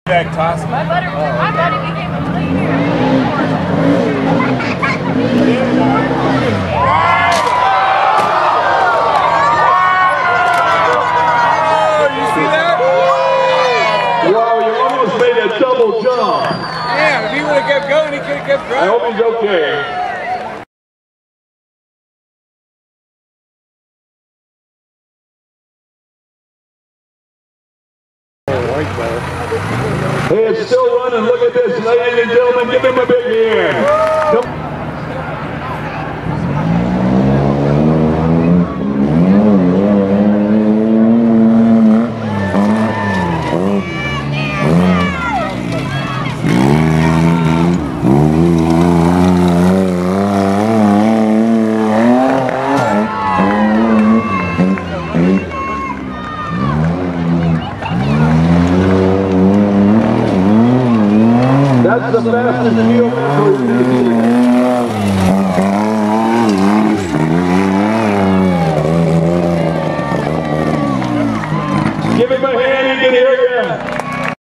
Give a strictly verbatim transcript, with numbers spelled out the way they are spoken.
Jack toss. My buddy, my buddy became a millionaire. Oh, you see that? Wow, you almost made a double jump. Yeah, if he would have kept going, he could have kept I driving. hope he's okay. Hey, it's still running. Look at this, ladies and gentlemen. Give him a big hand. Come That's the fastest geometric.